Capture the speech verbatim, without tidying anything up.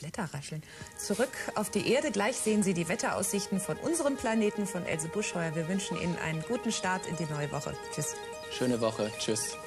Blätter rascheln. Zurück auf die Erde. Gleich sehen Sie die Wetteraussichten von unserem Planeten, von Else Buschheuer. Wir wünschen Ihnen einen guten Start in die neue Woche. Tschüss. Schöne Woche. Tschüss.